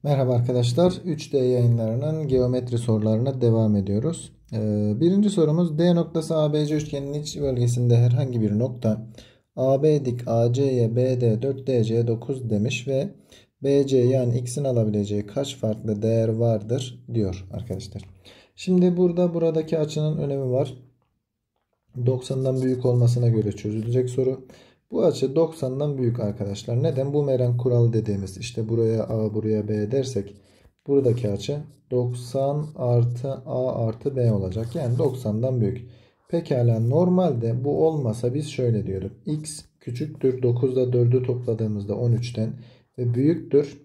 Merhaba arkadaşlar. 3D yayınlarının geometri sorularına devam ediyoruz. Birinci sorumuz D noktası ABC üçgeninin iç bölgesinde herhangi bir nokta AB dik AC'ye BD 4DC 9 demiş ve BC yani x'in alabileceği kaç farklı değer vardır diyor arkadaşlar. Şimdi buradaki açının önemi var. 90'dan büyük olmasına göre çözülecek soru. Bu açı 90'dan büyük arkadaşlar. Neden? Bumerang kuralı dediğimiz işte buraya A buraya B dersek buradaki açı 90 artı A artı B olacak. Yani 90'dan büyük. Pekala normalde bu olmasa biz şöyle diyorduk. X küçüktür 9'da 4'ü topladığımızda 13'ten ve büyüktür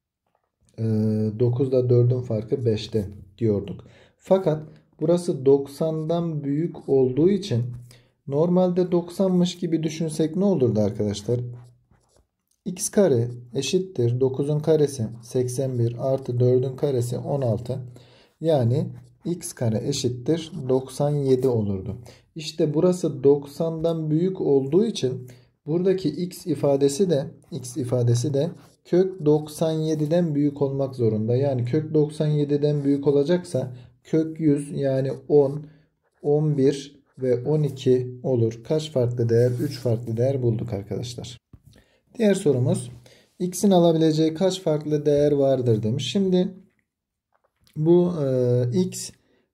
9'da 4'ün farkı 5'te diyorduk. Fakat burası 90'dan büyük olduğu için normalde 90'mış gibi düşünsek ne olurdu arkadaşlar? X kare eşittir 9'un karesi 81 artı 4'ün karesi 16. Yani x kare eşittir 97 olurdu. İşte burası 90'dan büyük olduğu için buradaki x ifadesi de kök 97'den büyük olmak zorunda. Yani kök 97'den büyük olacaksa kök 100 yani 10, 11 ve 12 olur. Kaç farklı değer? 3 farklı değer bulduk arkadaşlar. Diğer sorumuz x'in alabileceği kaç farklı değer vardır demiş. Şimdi bu x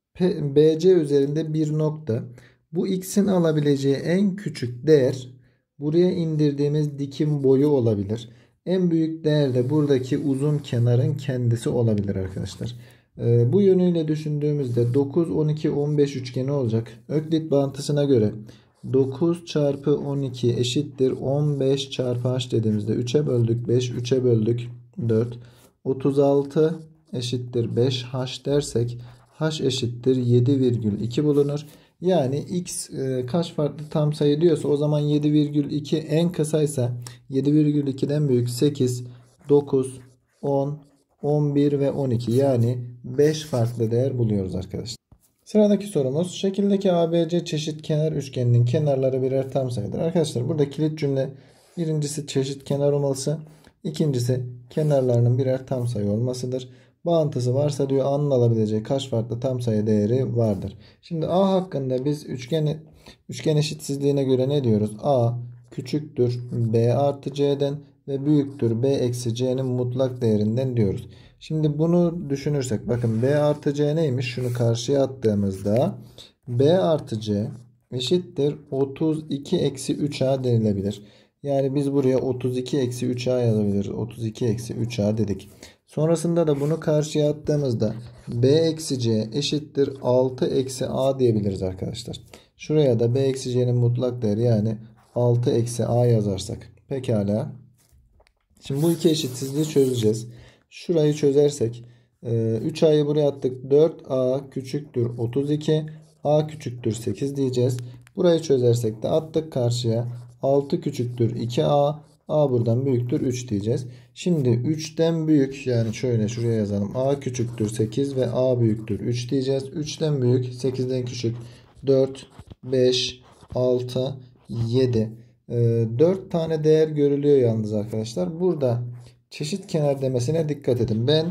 BC üzerinde bir nokta. Bu x'in alabileceği en küçük değer buraya indirdiğimiz dikim boyu olabilir. En büyük değer de buradaki uzun kenarın kendisi olabilir arkadaşlar. Bu yönüyle düşündüğümüzde 9, 12, 15 üçgeni olacak. Öklit bağıntısına göre 9 çarpı 12 eşittir 15 çarpı h dediğimizde 3'e böldük 5, 3'e böldük 4. 36 eşittir 5h dersek h eşittir 7,2 bulunur. Yani x kaç farklı tam sayı diyorsa o zaman 7,2 en kısaysa 7,2'den büyük 8, 9, 10, 11 ve 12 yani 5 farklı değer buluyoruz arkadaşlar. Sıradaki sorumuz şekildeki ABC çeşitkenar üçgeninin kenarları birer tam sayıdır. Arkadaşlar burada kilit cümle birincisi çeşitkenar olması, ikincisi kenarlarının birer tam sayı olmasıdır. Bağıntısı varsa diyor A'nın alabileceği kaç farklı tam sayı değeri vardır. Şimdi A hakkında biz üçgen eşitsizliğine göre ne diyoruz? A küçüktür B artı C'den ve büyüktür B eksi C'nin mutlak değerinden diyoruz. Şimdi bunu düşünürsek bakın B artı C neymiş? Şunu karşıya attığımızda B artı C eşittir 32 eksi 3A denilebilir. Yani biz buraya 32 eksi 3A yazabiliriz. 32 eksi 3A dedik. Sonrasında da bunu karşıya attığımızda B eksi C eşittir 6 eksi A diyebiliriz arkadaşlar. Şuraya da B eksi C'nin mutlak değeri yani 6 eksi A yazarsak. Pekala. Şimdi bu iki eşitsizliği çözeceğiz. Şurayı çözersek 3A'yı buraya attık. 4A küçüktür 32. A küçüktür 8 diyeceğiz. Burayı çözersek de attık karşıya. 6 küçüktür 2A. A buradan büyüktür 3 diyeceğiz. Şimdi 3'ten büyük yani şöyle şuraya yazalım. A küçüktür 8 ve A büyüktür 3 diyeceğiz. 3'ten büyük 8'den küçük 4, 5, 6, 7. 4 tane değer görülüyor yalnız arkadaşlar. Burada çeşitkenar demesine dikkat edin. Ben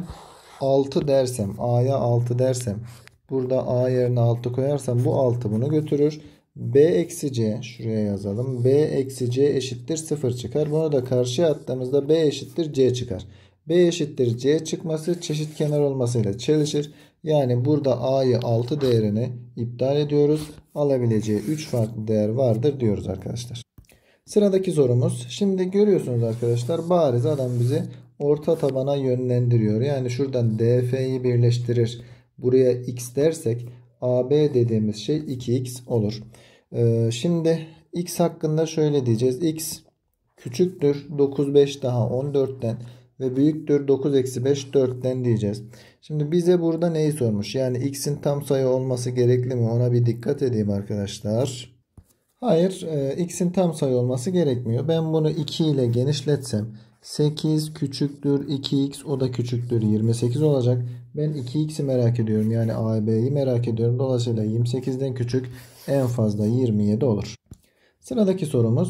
6 dersem A'ya 6 dersem burada A yerine 6 koyarsam bu 6 bunu götürür. B eksi C şuraya yazalım. B eksi C eşittir 0 çıkar. Bunu da karşıya attığımızda B eşittir C çıkar. B eşittir C çıkması çeşitkenar olmasıyla çelişir. Yani burada A'yı 6 değerini iptal ediyoruz. Alabileceği 3 farklı değer vardır diyoruz arkadaşlar. Sıradaki sorumuz. Şimdi görüyorsunuz arkadaşlar bariz adam bizi orta tabana yönlendiriyor. Yani şuradan DF'yi birleştirir. Buraya x dersek AB dediğimiz şey 2x olur. Şimdi x hakkında şöyle diyeceğiz. X küçüktür 9 5 daha 14'ten ve büyüktür 9 eksi 5 4'ten diyeceğiz. Şimdi bize burada neyi sormuş? Yani x'in tam sayı olması gerekli mi? Ona bir dikkat edeyim arkadaşlar. Hayır, x'in tam sayı olması gerekmiyor. Ben bunu 2 ile genişletsem 8 küçüktür 2x o da küçüktür 28 olacak. Ben 2x'i merak ediyorum. Yani AB'yi merak ediyorum. Dolayısıyla 28'den küçük en fazla 27 olur. Sıradaki sorumuz.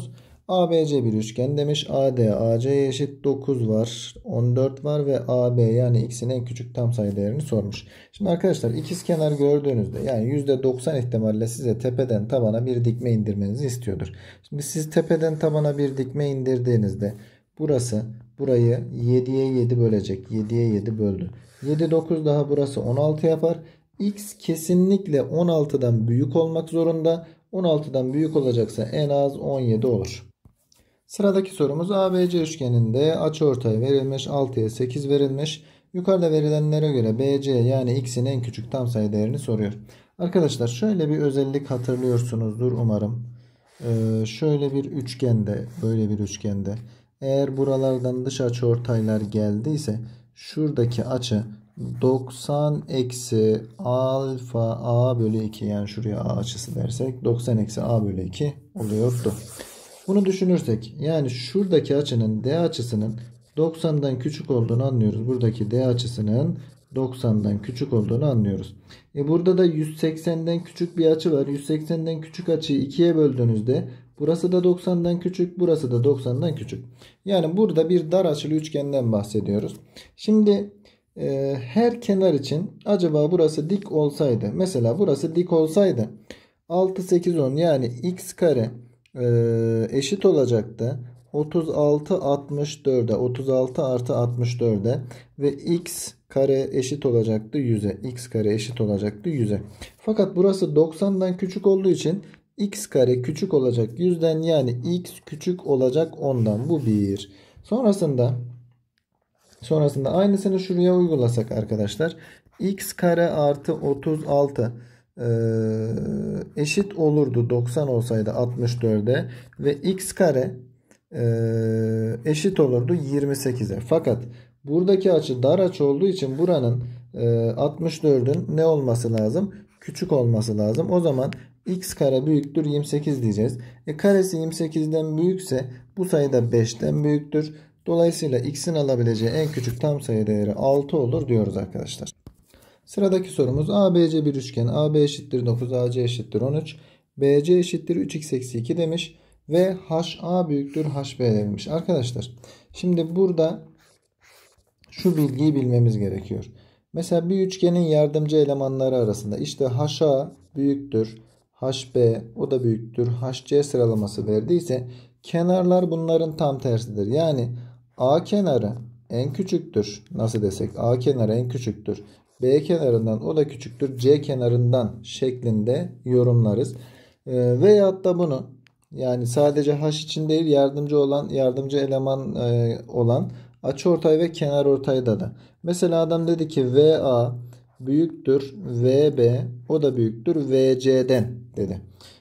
ABC bir üçgen demiş. AD AC'ye eşit 9 var. 14 var ve AB yani x'in en küçük tam sayı değerini sormuş. Şimdi arkadaşlar ikizkenar gördüğünüzde yani %90 ihtimalle size tepeden tabana bir dikme indirmenizi istiyordur. Şimdi siz tepeden tabana bir dikme indirdiğinizde burası burayı 7'ye 7 bölecek. 7'ye 7 böldü. 7 9 daha burası 16 yapar. X kesinlikle 16'dan büyük olmak zorunda. 16'dan büyük olacaksa en az 17 olur. Sıradaki sorumuz ABC üçgeninde açıortay verilmiş. 6'ya 8 verilmiş. Yukarıda verilenlere göre BC yani x'in en küçük tam sayı değerini soruyor. Arkadaşlar şöyle bir özellik hatırlıyorsunuzdur umarım. Şöyle bir üçgende, böyle bir üçgende eğer buralardan dış açıortaylar geldiyse şuradaki açı 90 eksi alfa a bölü 2 yani şuraya a açısı dersek 90 eksi a bölü 2 oluyordu. Bunu düşünürsek yani şuradaki açının D açısının 90'dan küçük olduğunu anlıyoruz. Buradaki D açısının 90'dan küçük olduğunu anlıyoruz. Burada da 180'den küçük bir açı var. 180'den küçük açıyı 2'ye böldüğünüzde burası da 90'dan küçük, burası da 90'dan küçük. Yani burada bir dar açılı üçgenden bahsediyoruz. Şimdi her kenar için acaba burası dik olsaydı, mesela burası dik olsaydı 6 8 10 yani x kare eşit olacaktı 36 64'e 36 artı 64'e ve x kare eşit olacaktı 100'e. X kare eşit olacaktı 100'e. Fakat burası 90'dan küçük olduğu için x kare küçük olacak 100'den yani x küçük olacak 10'dan. Bu bir. Sonrasında aynısını şuraya uygulasak arkadaşlar. X kare artı 36 eşit olurdu 90 olsaydı 64'e ve x kare eşit olurdu 28'e. Fakat buradaki açı dar açı olduğu için buranın 64'ün ne olması lazım? Küçük olması lazım. O zaman x kare büyüktür 28 diyeceğiz. Karesi 28'den büyükse bu sayı da 5'ten büyüktür. Dolayısıyla x'in alabileceği en küçük tam sayı değeri 6 olur diyoruz arkadaşlar. Sıradaki sorumuz ABC bir üçgen. AB eşittir 9, AC eşittir 13, BC eşittir 3x eksi 2 demiş ve HA büyüktür HB demiş. Arkadaşlar şimdi burada şu bilgiyi bilmemiz gerekiyor. Mesela bir üçgenin yardımcı elemanları arasında işte HA büyüktür HB o da büyüktür HC sıralaması verdiyse kenarlar bunların tam tersidir. Yani A kenarı en küçüktür. Nasıl desek A kenarı en küçüktür. B kenarından o da küçüktür. C kenarından şeklinde yorumlarız. Veyahut da bunu yani sadece H için değil yardımcı eleman olan açıortay ve kenarortayda da. Mesela adam dedi ki VA büyüktür VB o da büyüktür VC'den dedi.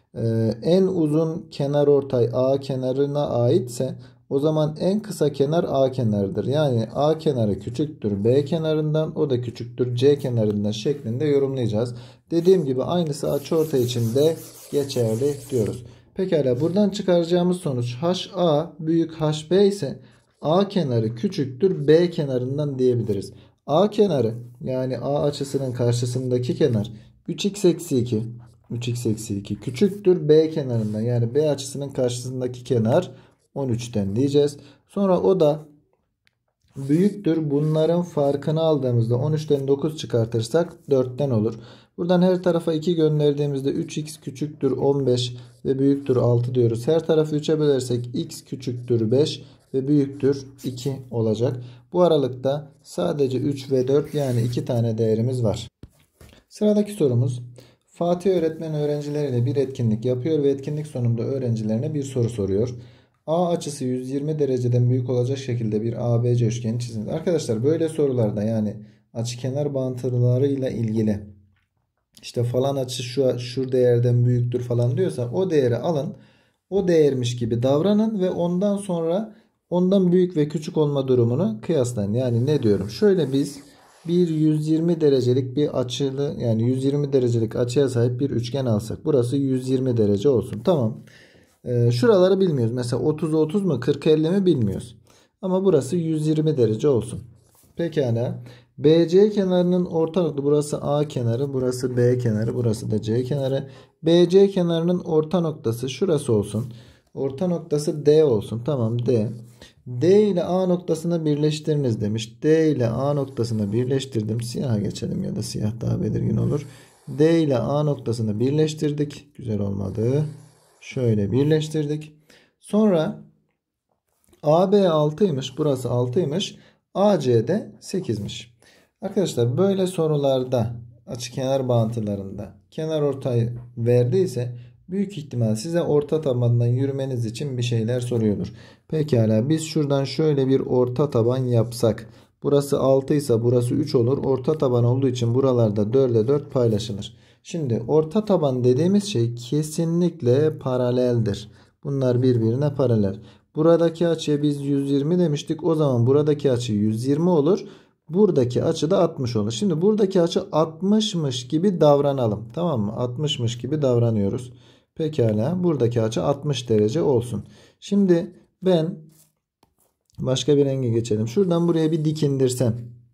En uzun kenarortay A kenarına aitse o zaman en kısa kenar A kenarıdır. Yani A kenarı küçüktür B kenarından o da küçüktür C kenarından şeklinde yorumlayacağız. Dediğim gibi aynısı açıortay için de geçerli diyoruz. Pekala buradan çıkaracağımız sonuç HA büyük HB ise A kenarı küçüktür B kenarından diyebiliriz. A kenarı yani A açısının karşısındaki kenar 3x eksi 2 3x eksi 2 küçüktür B kenarından yani B açısının karşısındaki kenar 13'ten diyeceğiz. Sonra o da büyüktür. Bunların farkını aldığımızda 13'ten 9 çıkartırsak 4'ten olur. Buradan her tarafa 2 gönderdiğimizde 3x küçüktür 15 ve büyüktür 6 diyoruz. Her tarafı 3'e bölersek x küçüktür 5 ve büyüktür 2 olacak. Bu aralıkta sadece 3 ve 4 yani 2 tane değerimiz var. Sıradaki sorumuz. Fatih öğretmen öğrencileriyle bir etkinlik yapıyor ve etkinlik sonunda öğrencilerine bir soru soruyor. A açısı 120 dereceden büyük olacak şekilde bir ABC üçgeni çizin. Arkadaşlar böyle sorularda yani açıkenar bağıntılarıyla ilgili işte falan açı şu değerden büyüktür falan diyorsa o değeri alın. O değermiş gibi davranın ve ondan sonra ondan büyük ve küçük olma durumunu kıyaslayın. Yani ne diyorum? Şöyle biz bir 120 derecelik bir açılı yani 120 derecelik açıya sahip bir üçgen alsak. Burası 120 derece olsun. Tamam. Şuraları bilmiyoruz. Mesela 30'a 30 mu 40 50 mi bilmiyoruz. Ama burası 120 derece olsun. Pekala. BC kenarının orta noktası burası A kenarı, burası B kenarı, burası da C kenarı. BC kenarının orta noktası şurası olsun. Orta noktası D olsun. Tamam, D. D ile A noktasını birleştiriniz demiş. D ile A noktasını birleştirdim. Siyaha geçelim ya da siyah daha belirgin olur. D ile A noktasını birleştirdik. Güzel olmadı. Şöyle birleştirdik. Sonra AB 6'ymış. Burası 6'ymış. AC de 8'miş. Arkadaşlar böyle sorularda açıkenar bağıntılarında kenar ortay verdiyse büyük ihtimal size orta tabandan yürümeniz için bir şeyler soruyordur. Pekala, biz şuradan şöyle bir orta taban yapsak. Burası 6 ise burası 3 olur. Orta taban olduğu için buralarda 4'e 4 paylaşılır. Şimdi orta taban dediğimiz şey kesinlikle paraleldir. Bunlar birbirine paralel. Buradaki açıya biz 120 demiştik. O zaman buradaki açı 120 olur. Buradaki açı da 60 olur. Şimdi buradaki açı 60'mış gibi davranalım. Tamam mı? 60'mış gibi davranıyoruz. Pekala. Buradaki açı 60 derece olsun. Şimdi ben başka bir renge geçelim. Şuradan buraya bir dik indirsem.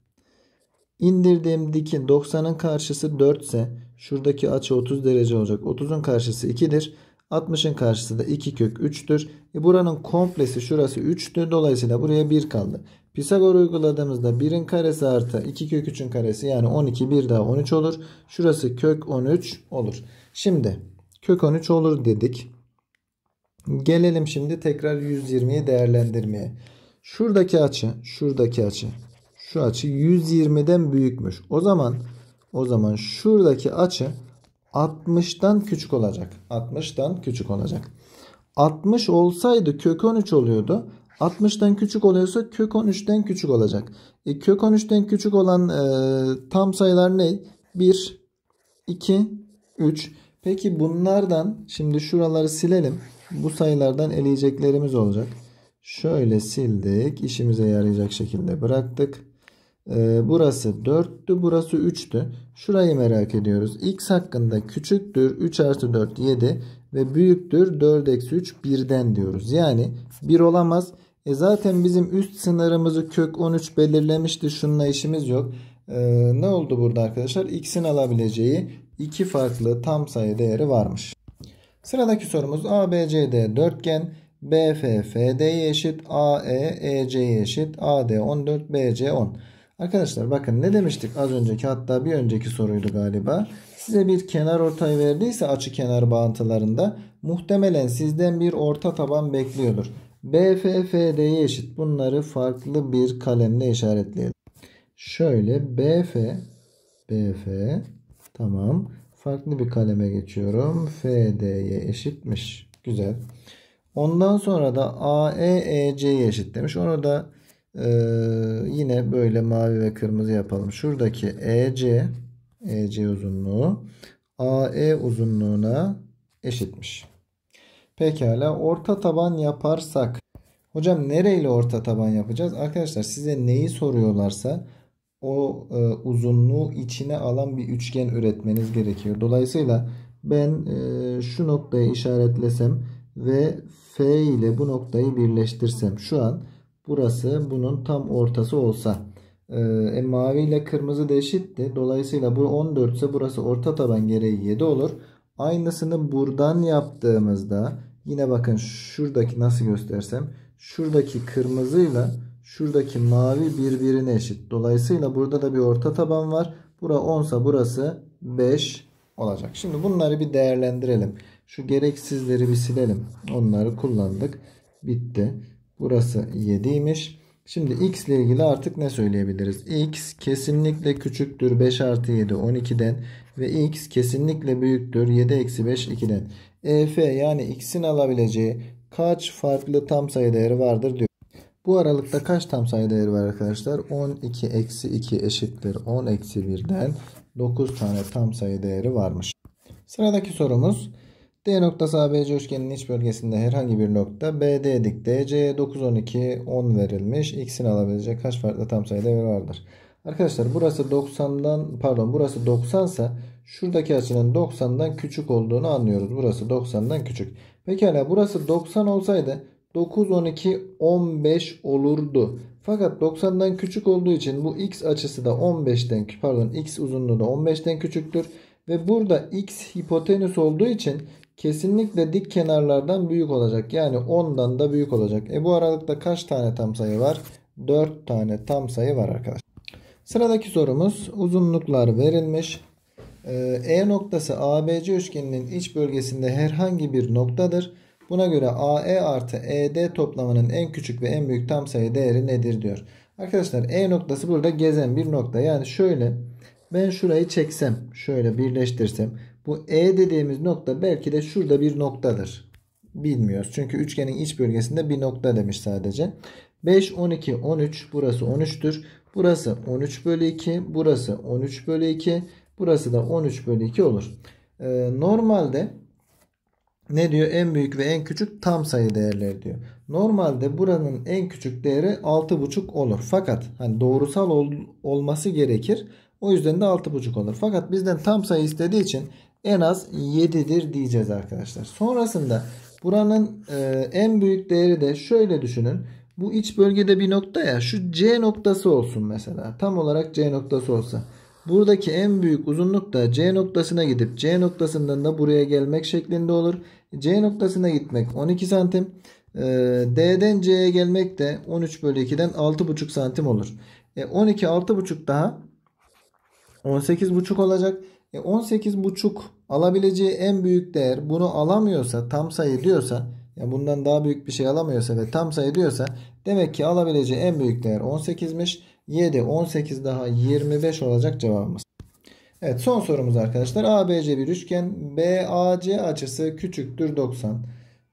İndirdiğim dikin 90'ın karşısı 4 ise şuradaki açı 30 derece olacak. 30'un karşısı 2'dir. 60'ın karşısı da 2 kök 3'tür. Buranın komplesi şurası 3'tür. Dolayısıyla buraya 1 kaldı. Pisagor uyguladığımızda 1'in karesi artı 2 kök 3'ün karesi yani 12, bir daha 13 olur. Şurası kök 13 olur. Şimdi kök 13 olur dedik. Gelelim şimdi tekrar 120'yi değerlendirmeye. Şuradaki açı şu açı 120'den büyükmüş. O zaman şuradaki açı 60'tan küçük olacak. 60'tan küçük olacak. 60 olsaydı kök 13 oluyordu. 60'tan küçük oluyorsa kök 13'ten küçük olacak. Kök 13'ten küçük olan tam sayılar ne? 1, 2, 3. Peki bunlardan şimdi şuraları silelim. Bu sayılardan eleyeceklerimiz olacak. Şöyle sildik. İşimize yarayacak şekilde bıraktık. Burası 4'tü. Burası 3'tü. Şurayı merak ediyoruz. X hakkında küçüktür 3 artı 4 7 ve büyüktür 4 eksi 3 1'den diyoruz. Yani 1 olamaz. Zaten bizim üst sınırımızı kök 13 belirlemişti. Şununla işimiz yok. Ne oldu burada arkadaşlar? X'in alabileceği iki farklı tam sayı değeri varmış. Sıradaki sorumuz ABCD dörtgen. BF FD'ye eşit. AE EC'ye eşit. AD 14 BC 10. Arkadaşlar bakın ne demiştik az önceki, hatta bir önceki soruydu galiba. Size bir kenar ortay verdiyse açı kenar bağıntılarında muhtemelen sizden bir orta taban bekliyordur. BF FD'ye eşit. Bunları farklı bir kalemle işaretleyelim. Şöyle BF tamam. Farklı bir kaleme geçiyorum. FD'ye eşitmiş. Güzel. Ondan sonra da AE EC'ye eşit demiş. Onu da yine böyle mavi ve kırmızı yapalım. Şuradaki EC uzunluğu AE uzunluğuna eşitmiş. Pekala, orta taban yaparsak hocam nereyle orta taban yapacağız? Arkadaşlar size neyi soruyorlarsa o uzunluğu içine alan bir üçgen üretmeniz gerekiyor. Dolayısıyla ben şu noktayı işaretlesem ve F ile bu noktayı birleştirsem, şu an burası bunun tam ortası olsa, mavi ile kırmızı da eşitti. Dolayısıyla bu 14 ise burası orta taban gereği 7 olur. Aynısını buradan yaptığımızda yine bakın şuradaki nasıl göstersem, şuradaki kırmızıyla şuradaki mavi birbirine eşit. Dolayısıyla burada da bir orta taban var. Bura 10 ise burası 5 olacak. Şimdi bunları bir değerlendirelim. Şu gereksizleri bir silelim. Onları kullandık. Bitti. Burası 7'ymiş. Şimdi x ile ilgili artık ne söyleyebiliriz? X kesinlikle küçüktür 5 artı 7 12'den ve x kesinlikle büyüktür 7 eksi 5 2'den. EF yani x'in alabileceği kaç farklı tam sayı değeri vardır diyor. Bu aralıkta kaç tam sayı değeri var arkadaşlar? 12 eksi 2 eşittir 10 eksi 1'den 9 tane tam sayı değeri varmış. Sıradaki sorumuz D noktası ABC üçgeninin iç bölgesinde herhangi bir nokta BD dik DC'ye 9 12 10 verilmiş. X'in alabilecek kaç farklı tam sayı değeri vardır? Arkadaşlar burası 90 ise şuradaki açının 90'dan küçük olduğunu anlıyoruz. Burası 90'dan küçük. Pekala, burası 90 olsaydı 9 12 15 olurdu. Fakat 90'dan küçük olduğu için bu x açısı da x uzunluğu da 15'ten küçüktür. Ve burada x hipotenüs olduğu için kesinlikle dik kenarlardan büyük olacak. Yani 10'dan da büyük olacak. Bu aralıkta kaç tane tam sayı var? 4 tane tam sayı var arkadaşlar. Sıradaki sorumuz uzunluklar verilmiş. E noktası ABC üçgeninin iç bölgesinde herhangi bir noktadır. Buna göre AE artı ED toplamının en küçük ve en büyük tam sayı değeri nedir diyor. Arkadaşlar E noktası burada gezen bir nokta. Yani şöyle ben şurayı çeksem, şöyle birleştirsem bu E dediğimiz nokta belki de şurada bir noktadır. Bilmiyoruz. Çünkü üçgenin iç bölgesinde bir nokta demiş sadece. 5, 12, 13. Burası 13'tür. Burası 13 bölü 2. Burası 13 bölü 2. Burası da 13 bölü 2 olur. Normalde ne diyor? En büyük ve en küçük tam sayı değerleri diyor. Normalde buranın en küçük değeri 6,5 olur. Fakat hani doğrusal olması gerekir. O yüzden de 6,5 olur. Fakat bizden tam sayı istediği için en az 7'dir diyeceğiz arkadaşlar. Sonrasında buranın en büyük değeri de şöyle düşünün. Bu iç bölgede bir nokta ya, şu C noktası olsun mesela. Tam olarak C noktası olsa. Buradaki en büyük uzunluk da C noktasına gidip C noktasından da buraya gelmek şeklinde olur. C noktasına gitmek 12 santim. D'den C'ye gelmek de 13 bölü 2'den 6,5 santim olur. 12 6,5 daha 18,5 olacak. 18,5 alabileceği en büyük değer, bunu alamıyorsa, tam sayı diyorsa, yani bundan daha büyük bir şey alamıyorsa ve tam sayı diyorsa demek ki alabileceği en büyük değer 18'miş. 7, 18 daha 25 olacak cevabımız. Evet, son sorumuz arkadaşlar. ABC bir üçgen. BAC açısı küçüktür 90.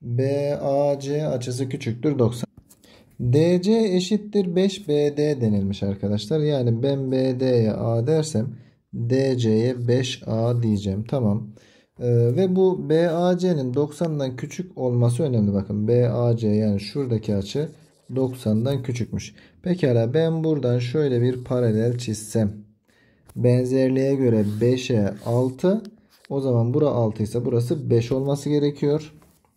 BAC açısı küçüktür 90. DC eşittir 5BD denilmiş arkadaşlar. Yani ben BD'ye A dersem DC'ye 5A diyeceğim. Tamam. Ve bu BAC'nin 90'dan küçük olması önemli. Bakın BAC yani şuradaki açı 90'dan küçükmüş. Pekala, ben buradan şöyle bir paralel çizsem. Benzerliğe göre 5'e 6. O zaman bura 6 ise burası 5 olması gerekiyor.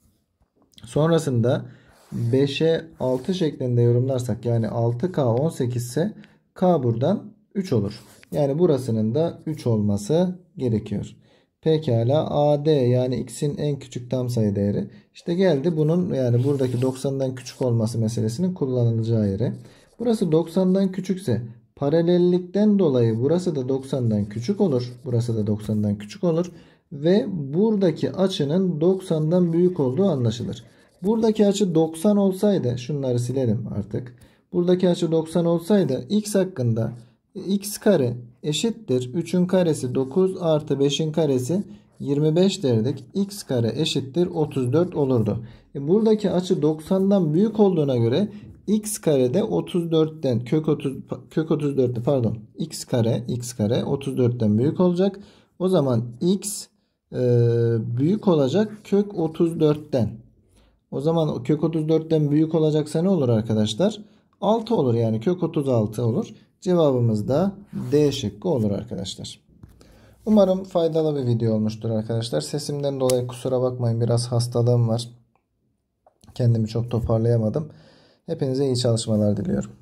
Sonrasında 5'e 6 şeklinde yorumlarsak, yani 6K 18 ise K buradan 3 olur. Yani burasının da 3 olması gerekiyor. Pekala, AD yani x'in en küçük tam sayı değeri. İşte geldi bunun, yani buradaki 90'dan küçük olması meselesinin kullanılacağı yere. Burası 90'dan küçükse paralellikten dolayı burası da 90'dan küçük olur. Burası da 90'dan küçük olur. Ve buradaki açının 90'dan büyük olduğu anlaşılır. Buradaki açı 90 olsaydı, şunları silelim artık. Buradaki açı 90 olsaydı x hakkında x kare eşittir 3'ün karesi 9 artı 5'in karesi 25 derdik. X kare eşittir 34 olurdu. Buradaki açı 90'dan büyük olduğuna göre x kare de 34'ten kök 34'te pardon x kare 34'ten büyük olacak. O zaman x büyük olacak kök 34'ten. O zaman kök 34'ten büyük olacaksa ne olur arkadaşlar? 6 olur, yani kök 36 olur. Cevabımız da D şıkkı olur arkadaşlar. Umarım faydalı bir video olmuştur arkadaşlar. Sesimden dolayı kusura bakmayın, biraz hastalığım var. Kendimi çok toparlayamadım. Hepinize iyi çalışmalar diliyorum.